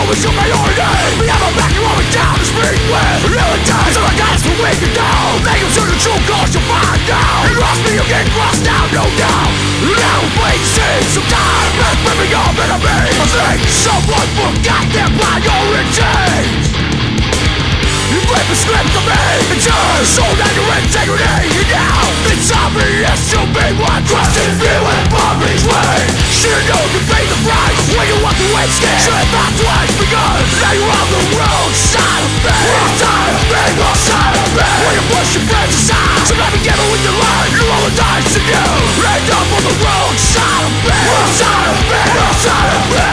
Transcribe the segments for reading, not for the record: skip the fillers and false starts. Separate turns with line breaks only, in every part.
always your priority. Behind my back, you're always down to speak with really times. So I got us from weak and down. Make them sure the true cause you'll find out. You lost me, you get lost now, no doubt. Now please see some time. Let's bring me up in a me. I think someone forgot their priorities. You flip a script to me and just sold out your integrity. And now it's obvious to be what trusted you and poverty's way. Should've known you'd pay the price when you walked away scared. Should've thought twice because now you're on the wrong side of me. Wrong side of me, wrong side of me. When you push your friends aside, so not be careful with your life. You roll the dice and you end up on the wrong side of me. Wrong side of me, wrong side of me.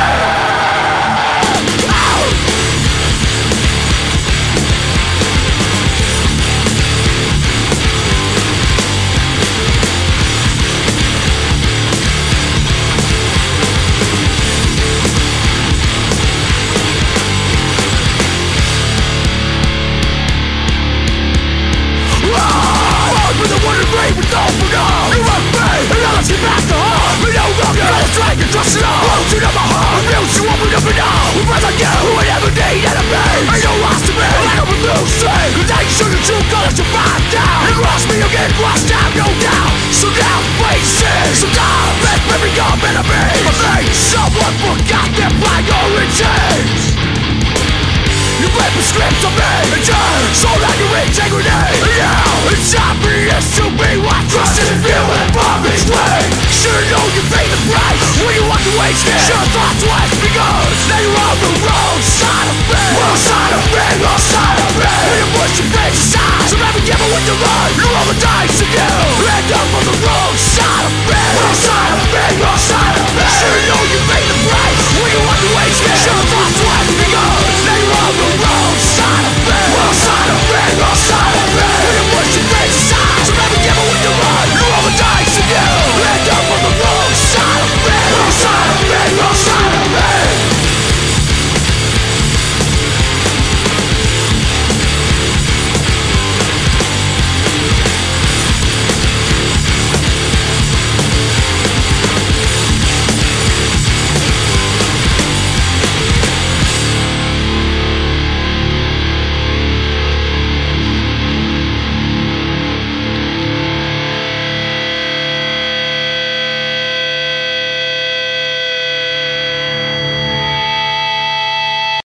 Trust it all, hold you to my heart. Refuse to open up and down. With friends like you, who would ever need enemy. Ain't no loss to me, I don't refuse to. Cause I ain't sure the true colors you find out. You cross me, you get lost out, no doubt. So now, please see some time. Let's bring me up enemy. I think someone forgot their priorities. You flip a script to me and turn sold out your integrity. And now it's obvious to be what trusted you and poverty's way. Should've known you'd pay the price when you walked away scared. Should've thought twice because now you're on the wrong